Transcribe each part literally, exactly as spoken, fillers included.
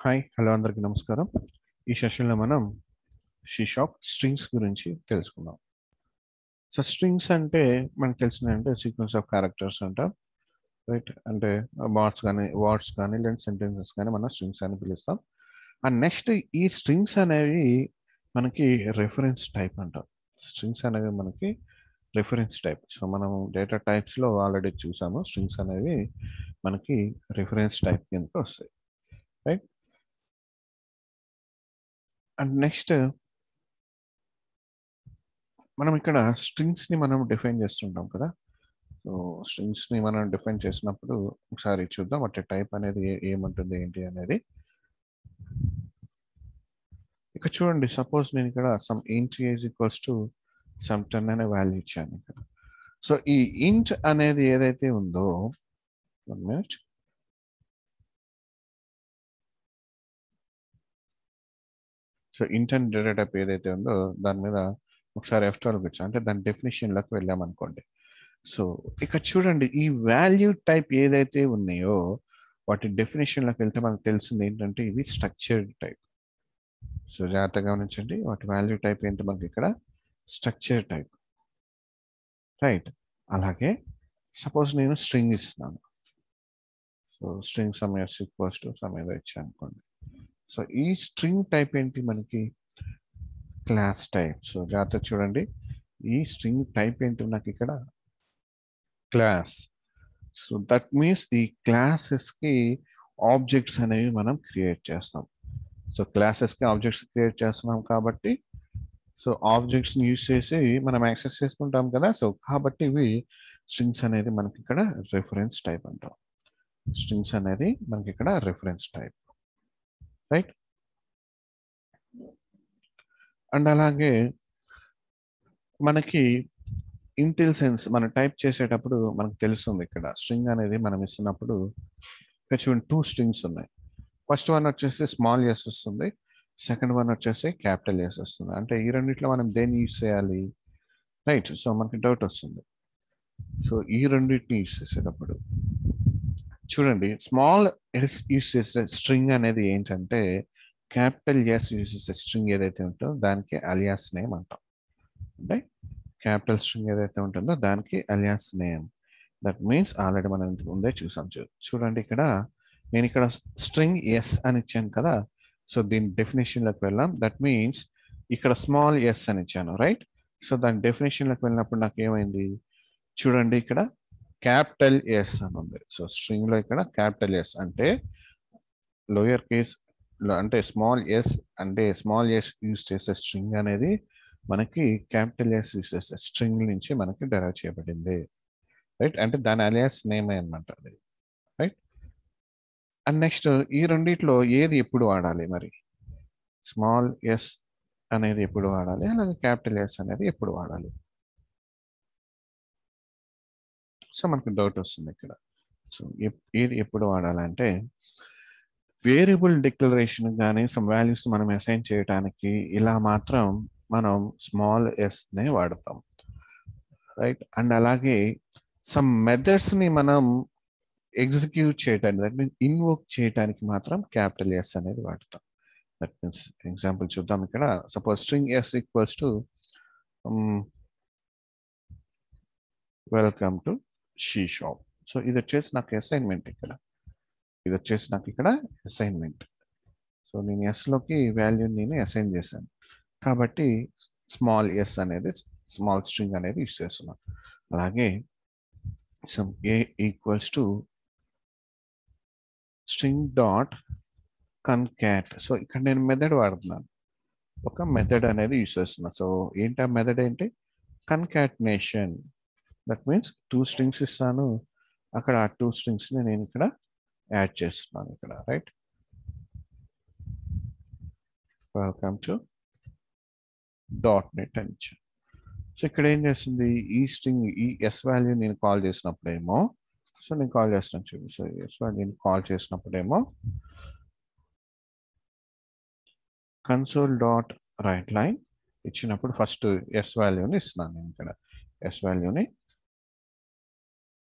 Hi hello అందరికీ నమస్కారం. ఈ సెషన్లో మనం షీ షాప్ స్ట్రింగ్స్ గురించి తెలుసుకుందాం. సో స్ట్రింగ్స్ అంటే మనకు తెలిసిన అంటే సీక్వెన్స్ ఆఫ్ క్యారెక్టర్స్ అంటాం, రైట్? అంటే వర్డ్స్ కానీ వర్డ్స్ కానీ లేదా సెంటెన్సెస్ కానీ మనం స్ట్రింగ్స్ అని పిలుస్తాం. అండ్ నెక్స్ట్ ఈ స్ట్రింగ్స్ అనేవి మనకి రెఫరెన్స్ టైప్ అంటాం. స్ట్రింగ్స్ అనేవి మనకి రెఫరెన్స్ టైప్. సో మనం డేటా టైప్స్లో ఆల్రెడీ చూసాము. స్ట్రింగ్స్ అనేవి మనకి రిఫరెన్స్ టైప్ కిందకి వస్తాయి, రైట్? అండ్ నెక్స్ట్ మనం ఇక్కడ స్ట్రింగ్స్ని మనం డిఫైన్ చేస్తుంటాం కదా. సో స్ట్రింగ్స్ని మనం డిఫైన్ చేసినప్పుడు ఒకసారి చూద్దాం వాటి టైప్ అనేది ఏ- ఏముంటుంది ఏంటి అనేది. ఇక్కడ చూడండి, సపోజ్ నేను ఇక్కడ some int is equals to some ten అనే వాల్యూ ఇచ్చాను ఇక్కడ. సో ఈ ఇంట్ అనేది ఏదైతే ఉందో, one minute, so int and data type ఏదైతే ఉందో దాని మీద ఒకసారి ఎఫ్ ట్వెల్వ్ వచ్చా అంటే దాని డెఫినేషన్లోకి వెళ్ళామనుకోండి. సో ఇక్కడ చూడండి, ఈ వాల్యూ టైప్ ఏదైతే ఉన్నాయో వాటి డెఫినేషన్లోకి వెళ్తే మనకు తెలిసింది ఏంటంటే ఇవి స్ట్రక్చర్డ్ టైప్. సో జాగ్రత్తగా గమనించండి, వాటి వాల్యూ టైప్ ఏంటి మనకి ఇక్కడ స్ట్రక్చర్ టైప్, రైట్? అలాగే సపోజ్ నేను స్ట్రింగ్ ఇస్తున్నాను. So string some S equals to some ఏదో ఇచ్చాను అనుకోండి. సో ఈ స్ట్రింగ్ టైప్ ఏంటి మనకి క్లాస్ టైప్. సో జాగ్రత్త చూడండి, ఈ స్ట్రింగ్ టైప్ ఏంటి నాకు ఇక్కడ క్లాస్. సో దట్ మీన్స్ ఈ క్లాసెస్కి ఆబ్జెక్ట్స్ అనేవి మనం క్రియేట్ చేస్తాం. సో క్లాసెస్కి ఆబ్జెక్ట్స్ క్రియేట్ చేస్తున్నాం కాబట్టి సో ఆబ్జెక్ట్స్ని యూజ్ చేసి మనం యాక్సెస్ చేసుకుంటాం కదా. సో కాబట్టి ఇవి స్ట్రింగ్స్ అనేది మనకి ఇక్కడ రెఫరెన్స్ టైప్ అంటాం. స్ట్రింగ్స్ అనేది మనకి ఇక్కడ రెఫరెన్స్ టైప్, రైట్? అండ్ అలాగే మనకి ఇంటిల్ సెన్స్ మనం టైప్ చేసేటప్పుడు మనకు తెలుస్తుంది. ఇక్కడ స్ట్రింగ్ అనేది మనం ఇస్తున్నప్పుడు ఇక్కడ చూడండి, టూ స్ట్రింగ్స్ ఉన్నాయి. ఫస్ట్ వన్ వచ్చేసి స్మాల్ ఎస్ వస్తుంది, సెకండ్ వన్ వచ్చేసి క్యాపిటల్ ఎస్ వస్తుంది. అంటే ఈ రెండిట్లో మనం దేన్ని యూజ్ చేయాలి, రైట్? సో మనకి డౌట్ వస్తుంది. సో ఈ రెండింటిని యూజ్ చేసేటప్పుడు చూడండి, స్మాల్ ఎస్ యూజ్ చేసే స్ట్రింగ్ అనేది ఏంటంటే క్యాపిటల్ ఎస్ యూజ్ చేసే స్ట్రింగ్ ఏదైతే ఉంటుందో దానికి అలియాస్ నేమ్ అంటాం. అంటే క్యాపిటల్ స్ట్రింగ్ ఏదైతే ఉంటుందో దానికి alias name. That means already మనం ఇంతకు ముందే చూసాం. చూ చూడండి ఇక్కడ నేను ఇక్కడ స్ట్రింగ్ ఎస్ అని ఇచ్చాను కదా. సో దీని డెఫినేషన్లోకి వెళ్ళాం. దట్ మీన్స్ ఇక్కడ స్మాల్ ఎస్ అని ఇచ్చాను, రైట్? సో దాని డెఫినేషన్లోకి వెళ్ళినప్పుడు నాకు ఏమైంది చూడండి, ఇక్కడ క్యాపిటల్ ఎస్ అని ఉంది. సో స్ట్రింగ్లో ఇక్కడ క్యాపిటల్ ఎస్ అంటే లోయర్ కేస్ అంటే స్మాల్ ఎస్, అంటే స్మాల్ ఎస్ యూజ్ చేసే స్ట్రింగ్ అనేది మనకి క్యాపిటల్ ఎస్ యూజ్ చేసే స్ట్రింగ్ నుంచి మనకి డెరైవ్ చేయబడింది, రైట్? అంటే దాని అలియాస్ నేమే అనమాట అది, రైట్? అండ్ నెక్స్ట్ ఈ రెండిట్లో ఏది ఎప్పుడు వాడాలి మరి? స్మాల్ ఎస్ అనేది ఎప్పుడు వాడాలి, అలాగే క్యాపిటల్ ఎస్ అనేది ఎప్పుడు వాడాలి? సో మనకు డౌట్ వస్తుంది ఇక్కడ. సో ఏది ఎప్పుడు వాడాలంటే వేరియబుల్ డిక్లరేషన్ కానీ సమ్ వాల్యూస్ మనం అసైన్ చేయడానికి ఇలా మాత్రం మనం స్మాల్ ఎస్నే వాడతాం, రైట్? అండ్ అలాగే సమ్ మెథడ్స్ని మనం ఎగ్జిక్యూట్ చేయడానికి, దట్ మీన్స్ ఇన్వోక్ చేయడానికి మాత్రం క్యాపిటల్ ఎస్ అనేది వాడతాం. దట్ మీన్స్ ఎగ్జాంపుల్ చూద్దాం. ఇక్కడ suppose string S equals to welcome to she shop. So ఇది వచ్చేసి నాకు అసైన్మెంట్. ఇక్కడ ఇది వచ్చేసి నాకు ఇక్కడ అసైన్మెంట్. సో నేను ఎస్లోకి వాల్యూని నేను అసైన్ చేశాను కాబట్టి స్మాల్ ఎస్ అనేది స్మాల్ స్ట్రింగ్ అనేది యూజ్ చేస్తున్నాను. అలాగే some A equals to string dot concat. So ఇక్కడ నేను మెథడ్ వాడుతున్నాను, ఒక మెథడ్ అనేది యూజ్ చేస్తున్నాను. సో ఏంటి ఆ మెథడ్ ఏంటి? Concatenation. That means two strings ఇస్తాను, అక్కడ ఆ టూ స్ట్రింగ్స్ని నేను ఇక్కడ యాడ్ చేస్తున్నాను ఇక్కడ, right? Welcome to dot net అని ఇచ్చాను. సో ఇక్కడ ఏం చేస్తుంది, ఈ స్ట్రింగ్ ఈ ఎస్ వాల్యూ నేను కాల్ చేసినప్పుడేమో, సో నేను కాల్ చేస్తాను చూడు. సో ఎస్ వాల్యూ నేను కాల్ చేసినప్పుడేమో కన్సోల్ డాట్ రైట్ లైన్ ఇచ్చినప్పుడు ఫస్ట్ ఎస్ వాల్యూని ఇస్తున్నాను. నేను ఇక్కడ ఎస్ వాల్యూని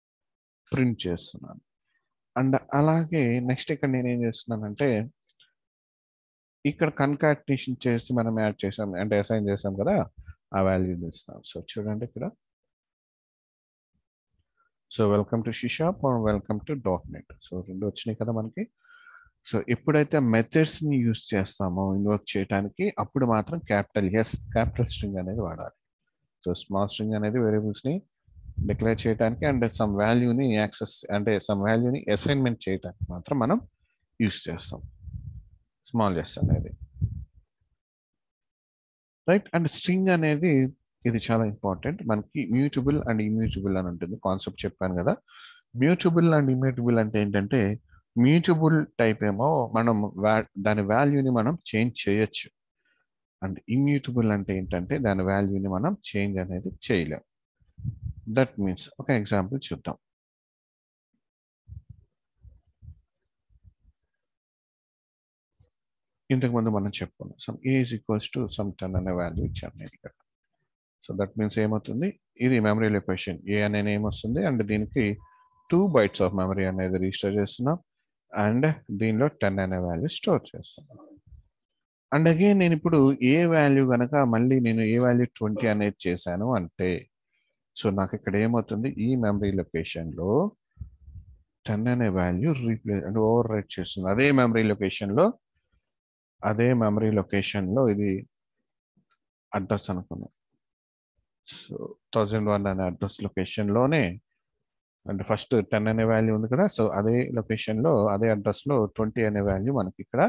ప్రింట్ చేస్తున్నాను. అండ్ అలాగే నెక్స్ట్ ఇక్కడ నేను ఏం చేస్తున్నానంటే ఇక్కడ కన్కాటినేషన్ చేసి మనం యాడ్ చేసాం అంటే అసైన్ చేసాం కదా, ఆ వాల్యూ ఇస్తున్నాం. సో చూడండి ఇక్కడ, so welcome to C sharp or welcome to dot net. So రెండు వచ్చినాయి కదా మనకి. సో ఎప్పుడైతే మెథడ్స్ని యూస్ చేస్తామో ఇన్వోక్ చేయడానికి, అప్పుడు మాత్రం క్యాపిటల్ ఎస్ క్యాపిటల్ స్ట్రింగ్ అనేది వాడాలి. సో స్మాల్ స్ట్రింగ్ అనేది వేరియబుల్స్ని డిక్లేర్ చేయడానికి అండ్ సమ్ వాల్యూని యాక్సెస్ అంటే సమ్ వాల్యూని అసైన్మెంట్ చేయడానికి మాత్రం మనం యూస్ చేస్తాం స్మాల్ ఎస్ అనేది, రైట్. అండ్ స్ట్రింగ్ అనేది ఇది చాలా ఇంపార్టెంట్. మనకి మ్యూటబుల్ అండ్ ఇమ్యూటబుల్ అని ఉంటుంది కాన్సెప్ట్ చెప్పాను కదా. మ్యూటబుల్ అండ్ ఇమ్యూటబుల్ అంటే ఏంటంటే, మ్యూటబుల్ టైప్ ఏమో మనం దాని వాల్యూని మనం చేంజ్ చేయొచ్చు, అండ్ ఇమ్యూటబుల్ అంటే ఏంటంటే దాని వాల్యూని మనం చేంజ్ అనేది చేయలేం. దట్ మీన్స్ ఒక ఎగ్జాంపుల్ చూద్దాం. ఇంతకుముందు మనం చెప్పుకున్నాం some a is equals to some ten అనే వాల్యూ ఇచ్చాను నేను ఇక్కడ. సో దట్ మీన్స్ ఏమవుతుంది, ఇది మెమరీ లొకేషన్ ఏ అనే నేమ్ వస్తుంది అండ్ దీనికి టూ బైట్స్ ఆఫ్ మెమరీ అనేది రిజిస్టర్ చేస్తున్నాం అండ్ దీనిలో టెన్ అనే వాల్యూ స్టోర్ చేస్తున్నాం. అండ్ అగైన్ నేను ఇప్పుడు ఏ వాల్యూ కనుక మళ్ళీ నేను ఏ వాల్యూ ట్వంటీ అనేది చేశాను అంటే, సో నాకు ఇక్కడ ఏమవుతుంది, ఈ మెమరీ లొకేషన్లో టెన్ అనే వాల్యూ రీప్లేస్ అంటే ఓవర్ రైట్ చేస్తుంది. అదే మెమరీ లొకేషన్లో అదే మెమరీ లొకేషన్లో ఇది అడ్రస్ అనుకున్నాం. సో థౌజండ్ వన్ అనే అడ్రస్ లొకేషన్లోనే అంటే ఫస్ట్ టెన్ అనే వాల్యూ ఉంది కదా, సో అదే లొకేషన్లో అదే అడ్రస్లో ట్వంటీ అనే వాల్యూ మనకి ఇక్కడ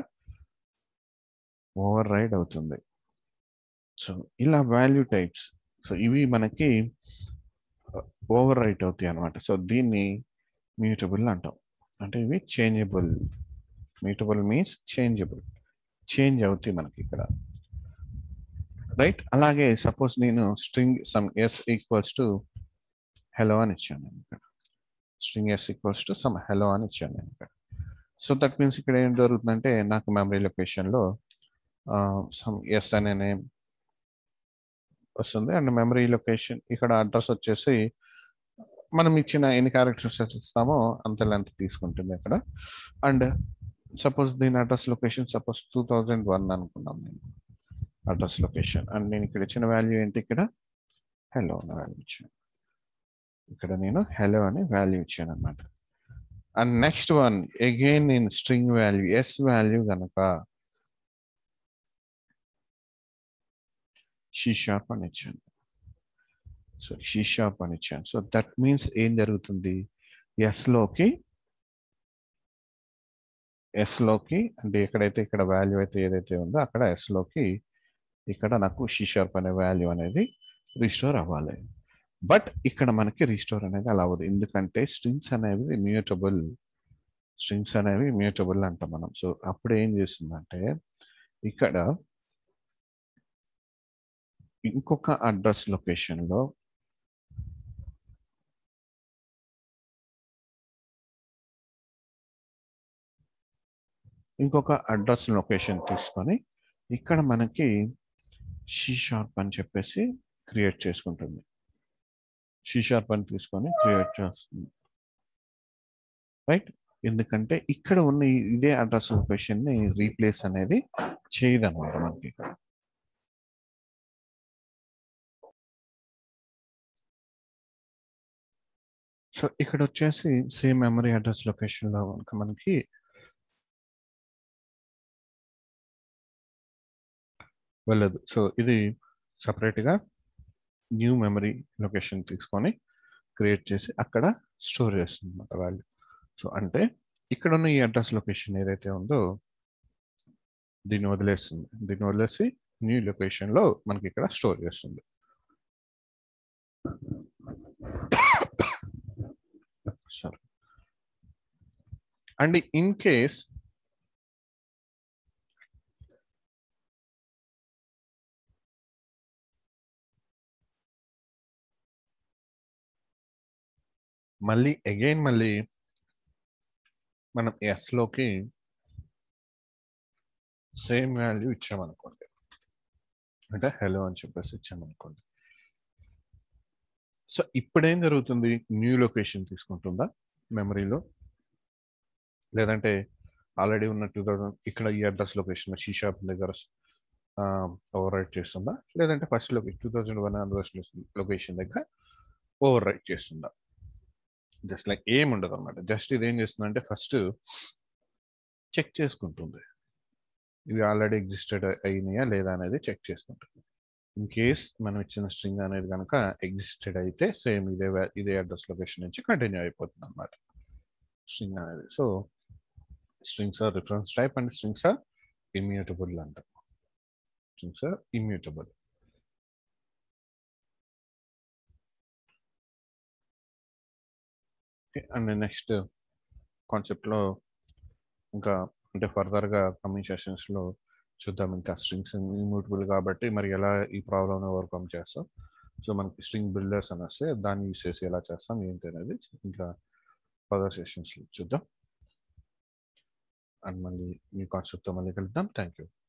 ఓవర్ రైడ్ అవుతుంది. సో ఇలా వాల్యూ టైప్స్, సో ఇవి మనకి ఓవర్ రైట్ అవుతాయి అనమాట. సో దీన్ని మ్యూటబుల్ అంటాం, అంటే ఇవి changeable. Mutable means changeable, change అవుతాయి మనకి ఇక్కడ, రైట్. అలాగే సపోజ్ నేను string some S equals to hello అని ఇచ్చాను నేను ఇక్కడ, string S equals to some hello అని ఇచ్చాను నేను ఇక్కడ. సో దట్ మీన్స్ ఇక్కడ ఏం జరుగుతుందంటే, నాకు మెమరీ లొకేషన్లో సమ్ ఎస్ అనే నేమ్ వస్తుంది అండ్ మెమరీ లొకేషన్ ఇక్కడ అడ్రస్ వచ్చేసి మనం ఇచ్చిన ఎన్ని క్యారెక్టర్స్ ఇస్తామో అంత లెంత్ తీసుకుంటుంది అక్కడ. అండ్ సపోజ్ దీని address location suppose two thousand one అనుకున్నాం నేను అడ్రస్ లొకేషన్, అండ్ నేను ఇక్కడ ఇచ్చిన వాల్యూ ఏంటి, ఇక్కడ హెలో అనే వాల్యూ ఇచ్చాను. ఇక్కడ నేను హెలో అనే వాల్యూ ఇచ్చాను అనమాట. అండ్ నెక్స్ట్ వన్ అగైన్ నేను స్ట్రింగ్ వాల్యూ ఎస్ వాల్యూ కనుక సి షార్ప్ అని ఇచ్చాను. సో సి షార్ప్ అని ఇచ్చాను. సో దట్ మీన్స్ ఏం జరుగుతుంది, ఎస్లోకి ఎస్లోకి అంటే ఎక్కడైతే ఇక్కడ వాల్యూ అయితే ఏదైతే ఉందో అక్కడ ఎస్లోకి ఇక్కడ నాకు సి షార్ప్ అనే వాల్యూ అనేది రిస్టోర్ అవ్వాలి. బట్ ఇక్కడ మనకి రిస్టోర్ అనేది అలా అవ్వదు, ఎందుకంటే స్ట్రింగ్స్ అనేవి మ్యూటబుల్, స్ట్రింగ్స్ అనేవి మ్యూటబుల్ అంటాం మనం. సో అప్పుడు ఏం చేస్తుందంటే, ఇక్కడ ఇంకొక అడ్రస్ లొకేషన్లో ఇంకొక అడ్రస్ లొకేషన్ తీసుకొని ఇక్కడ మనకి సి షార్ప్ అని చెప్పేసి క్రియేట్ చేసుకుంటుంది. సి షార్ప్ అని తీసుకొని క్రియేట్ చేస్తుంది, రైట్. ఎందుకంటే ఇక్కడ ఉన్న ఇదే అడ్రస్ లొకేషన్ని రీప్లేస్ అనేది చేయదన్నమాట మనకి. సో ఇక్కడ వచ్చేసి సేమ్ మెమరీ అడ్రస్ లొకేషన్లో కనుక మనకి వెళ్ళదు. సో ఇది సపరేట్గా న్యూ మెమరీ లొకేషన్ తీసుకొని క్రియేట్ చేసి అక్కడ స్టోర్ చేస్తుంది అన్నమాట వాల్యూ. సో అంటే ఇక్కడ ఉన్న ఈ అడ్రస్ లొకేషన్ ఏదైతే ఉందో దీన్ని వదిలేస్తుంది, దీన్ని వదిలేసి న్యూ లొకేషన్లో మనకి ఇక్కడ స్టోర్ చేస్తుంది. సారీ. అండ్ ఇన్ కేస్ మళ్ళీ అగైన్ మళ్ళీ మనం ఎస్లోకి సేమ్ వాల్యూ ఇచ్చామనుకోండి, అంటే హెలో అని చెప్పేసి ఇచ్చామనుకోండి. సో ఇప్పుడేం జరుగుతుంది, న్యూ లొకేషన్ తీసుకుంటుందా మెమరీలో, లేదంటే ఆల్రెడీ ఉన్న టూ థౌజండ్ ఇక్కడ ఈ అడ్రస్ లొకేషన్ షీ షాప్ దగ్గర ఓవర్ రైట్ చేస్తుందా, లేదంటే first location two thousand one address location దగ్గర ఓవర్ రైట్ చేస్తుందా. జస్ట్ లైక్ ఏం ఉండదు అనమాట. జస్ట్ ఇది ఏం చేస్తుందంటే ఫస్ట్ చెక్ చేసుకుంటుంది ఇవి ఆల్రెడీ ఎగ్జిస్టెడ్ అయినాయా లేదా అనేది చెక్ చేసుకుంటుంది. ఇన్ కేస్ మనం ఇచ్చిన స్ట్రింగ్ అనేది కనుక ఎగ్జిస్టెడ్ అయితే సేమ్ ఇదే ఇదే అడ్రస్ లొకేషన్ నుంచి కంటిన్యూ అయిపోతుంది అనమాట స్ట్రింగ్ అనేది. So strings are reference type and strings are immutable అంట. Strings are immutable. అండ్ నెక్స్ట్ కాన్సెప్ట్లో ఇంకా అంటే ఫర్దర్గా కమింగ్ సెషన్స్లో చూద్దాం. ఇంకా స్ట్రింగ్స్ ఇమ్యూటబుల్ కాబట్టి మరి ఎలా ఈ ప్రాబ్లమ్ని ఓవర్కమ్ చేస్తాం. సో మనకి స్ట్రింగ్ బిల్డర్స్ అని వస్తే దాన్ని యూజ్ చేసి ఎలా చేస్తాం ఏంటి అనేది ఇంకా ఫర్దర్ సెషన్స్లో చూద్దాం. అండ్ మళ్ళీ మీ కాన్సెప్ట్తో మళ్ళీ కలుద్దాం. Thank you.